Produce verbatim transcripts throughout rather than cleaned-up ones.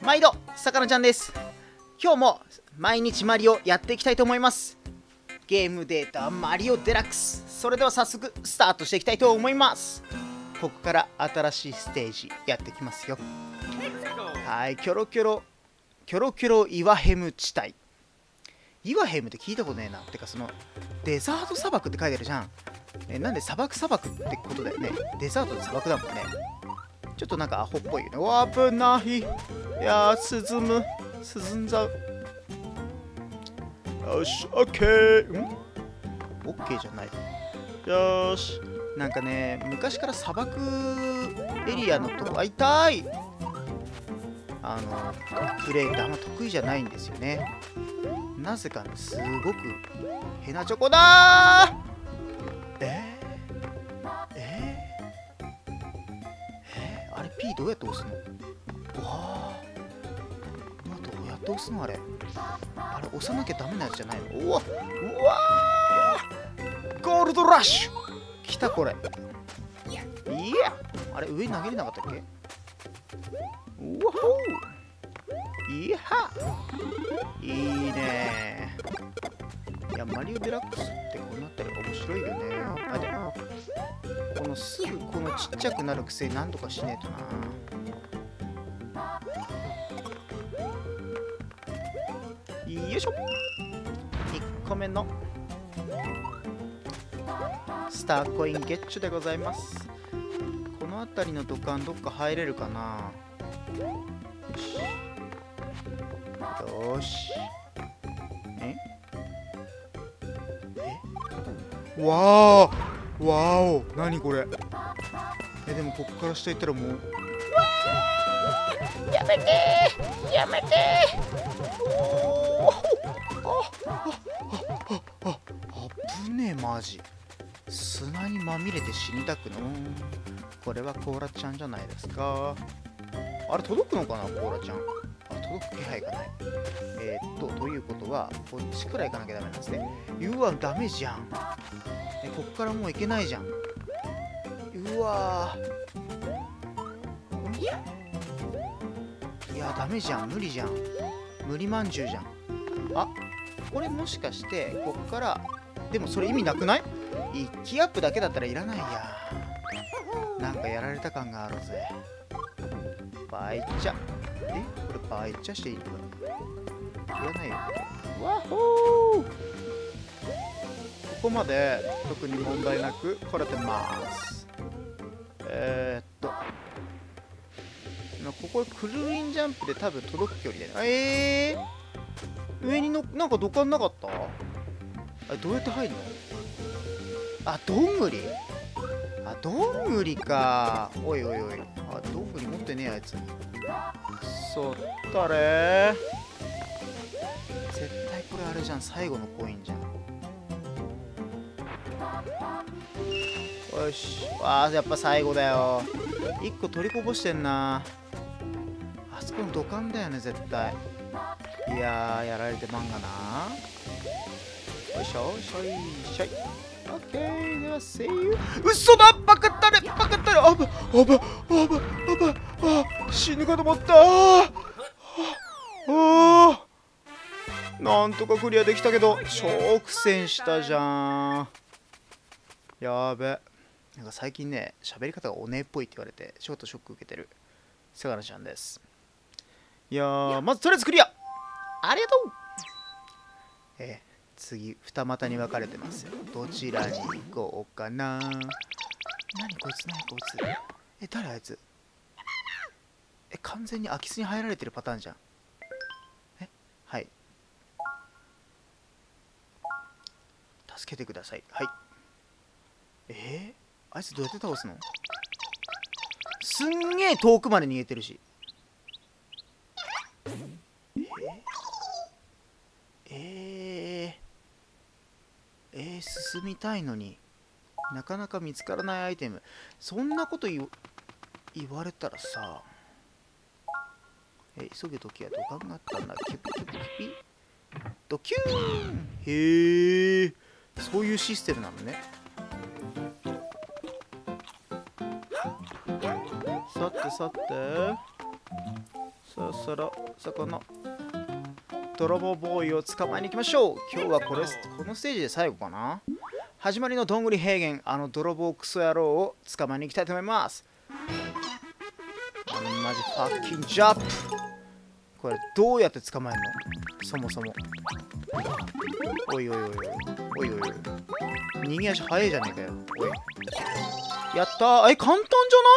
毎度さかなちゃんです。今日も毎日マリオやっていきたいと思います。ゲームデータマリオデラックス。それでは早速スタートしていきたいと思います。ここから新しいステージやってきますよ。はい、キョロキョロキョロキョロイワヘム地帯。イワヘムって聞いたことねえな。てかそのデザート砂漠って書いてあるじゃん。えなんで砂漠砂漠ってことだよね。デザートで砂漠だもんね。ちょっとなんかアホっぽいよね。わ危ない。いやー沈む沈んじゃう。よしオッケー。んオッケーじゃない。よーし。なんかね昔から砂漠エリアのとこあ痛いあのプレイってあんま得意じゃないんですよね。なぜかねすごくヘナチョコだー。えー、えー、えー、あれ P どうやって押すの。うわーどうやって押すのあれ。あれ押さなきゃダメなやつじゃないの。うわうわーゴールドラッシュ来たこれ。いやあれ上に投げれなかったっけ。うわほーいやいいねー。いやマリオデラックスってこうなったら面白いよね。あでこのすぐこのちっちゃくなるくせに何とかしねえとな。よいしょ。いっこめのスターコインゲッチュでございます。この辺りの土管どっか入れるかな。よし。ええわーわお何これ。えでもこっから下行ったらもうやめてーやめてー。おーあああああぶねえマジ。砂にまみれて死にたくの。これはコーラちゃんじゃないですか。あれ届くのかなコーラちゃん。あ届く気配がない。えー、っとということはこっちから行かなきゃダメなんですね。うわダメじゃん。えこっからもう行けないじゃん。うわいやダメじゃん無理じゃん。無理まんじゅうじゃん。あこれもしかしてこっからでもそれ意味なくない。一気アップだけだったらいらないや。なんかやられた感があるぜ。バイチャえこれバイチャしていいのかな。いらないよ。わっほーここまで特に問題なく来れてます。えー、っとここクルリンジャンプで多分届く距離だよね。えー、上にのなんか土管なかった。あれどうやって入るの。あどんぐりあどんぐりか。おいおいおいあどんぐり持ってねえあいつ。そったれ絶対これあれじゃん最後のコインじゃん。よしあーやっぱ最後だよ。いっこ取りこぼしてんな。あそこの土管だよね絶対。いやーやられてまんがな。よいしょよいしょいしょい。オッケーではせいゆうそだバカったれバカったれあばあばあばあばあ死ぬかと思った。ああなんとかクリアできたけど超苦戦したじゃん。やべなんか最近ね喋り方がおねえっぽいって言われてちょっとショック受けてるさかなちゃんです。いやーまずとりあえずクリアありがとう。えー次二股に分かれてますよ。どちらに行こうかな。何こいつ何こいつ。え誰あいつ。え完全に空き巣に入られてるパターンじゃん。えはい助けてください。はいえー、あいつどうやって倒すの。すんげえ遠くまで逃げてるし。えー、えーえー、進みたいのになかなか見つからないアイテム。そんなこと言言われたらさえ急ぐときは土管があったんだ。キュピキュピキュピドキューン。へえそういうシステムなのね。さてさてそろそろそこの泥棒ボーイを捕まえに行きましょう。今日はこれこのステージで最後かな。始まりのどんぐり平原、あの泥棒クソ野郎を捕まえに行きたいと思います。あのマジファッキンジャンプ。これどうやって捕まえるのそもそも。おいおいおいおいおいおいおい。逃げ足早いじゃねえかよ。おい。やったー。え、簡単じゃない？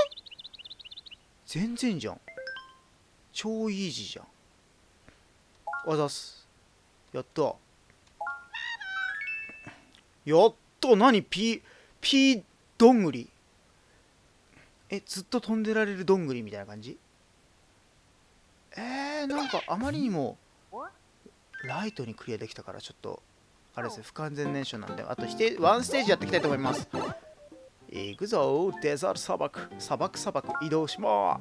全然じゃん。超イージーじゃん。あざす。やった。やった。何？ピー、ピーどんぐり。え、ずっと飛んでられるどんぐりみたいな感じ？えー、なんかあまりにもライトにクリアできたからちょっとあれですね、不完全燃焼なんで、あとワンステージやっていきたいと思います。いくぞ、デザート砂漠、砂漠砂漠移動します。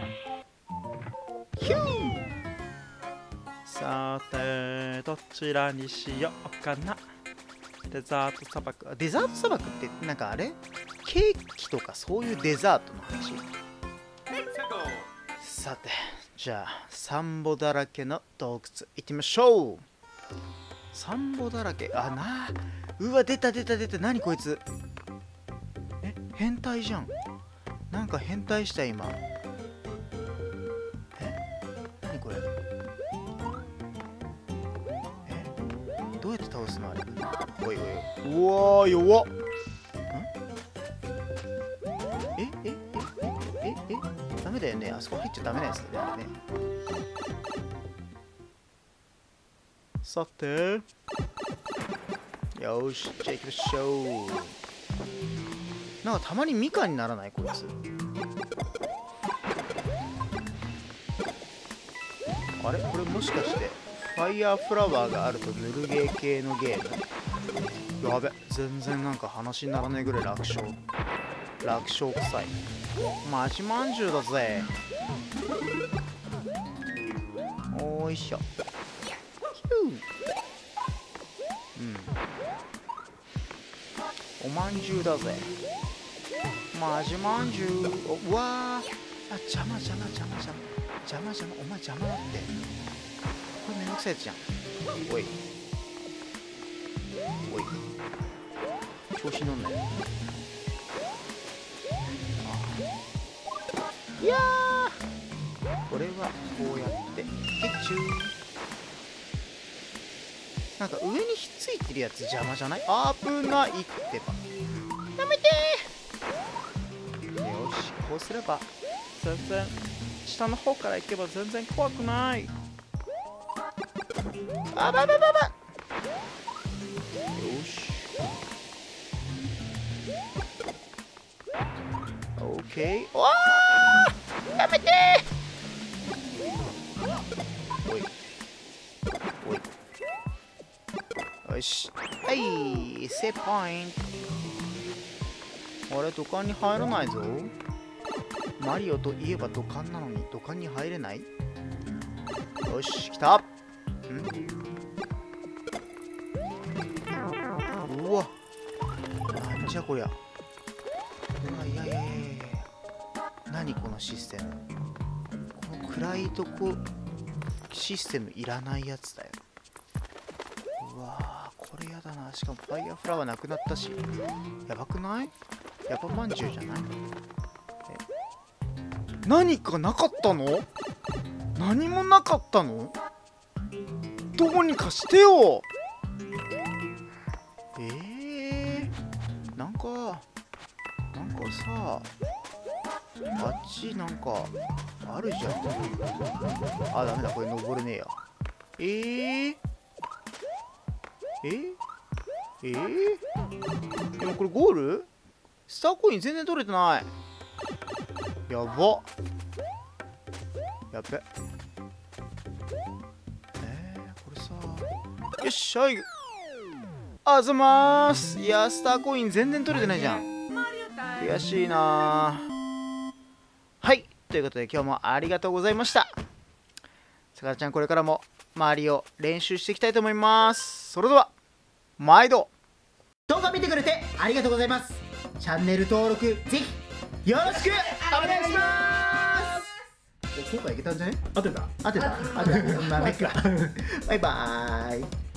ヒュー。さて、どちらにしようかな。デザート砂漠。デザート砂漠ってなんかあれ？ケーキとかそういうデザートの話？さて、じゃあサンボだらけの洞窟行ってみましょう。サンボだらけ。あなあ、うわ出た出た出た。何こいつ。え、変態じゃん。なんか変態した今。え、何これ。え、どうやって倒すのあれ。おいおい。うわー弱っ。んええええええダメだよね。あそこ入っちゃダメなやつだよね。さて、よし、じゃあ行きましょう。なんかたまにみかんにならないこいつ。あれこれもしかしてファイヤーフラワーがあるとぬるゲー系のゲーム。やべ、全然なんか話にならないぐらい楽勝。楽勝臭い。マジまんじゅうだぜ。おーいしょ。うん、おまんじゅうだぜ。マジまんじゅう。おうわー、あ、邪魔邪魔邪魔邪魔邪魔邪魔。お前邪魔だって。これめんどくさいやつじゃん。おいおい、調子乗んなよ。いやー、これはこうやってピッチュー。なんか上にひっついてるやつ邪魔じゃない？危ないってば。やめてー。よし、こうすれば全然下の方から行けば全然怖くない。あばばばば。よし。オッケー。わー、やめてー。おいおい。よし。はい、セーブポイント。あれ、土管に入らないぞ。マリオといえば土管なのに土管に入れない。よし、来た。ん？うわ、なんじゃこりゃ。うわ、いやいやいやいや。何このシステム。この暗いとこシステムいらないやつだよ。うわー、これやだな。しかもファイヤーフラワーなくなったし。やばくない？やばまんじゅうじゃない？え、何かなかったの？何もなかったの？どうにかしてよ。えー、なんかなんかさ、あっちなんかあるじゃん。あ、ダメだ、これ登れねえや。えー、ええー、でもこれゴール？スターコイン全然取れてない。やば。やべ。えー、これさ、よっしゃい。あざまーす。いや、スターコイン全然取れてないじゃん。悔しいなー。はい、ということで今日もありがとうございました。さかなちゃん、これからも周りを練習していきたいと思います。それでは毎度。動画見てくれてありがとうございます。チャンネル登録ぜひよろしくお願いします。 今回いけたんじゃね？ 当てた当てた当てたまあねかバイバーイ。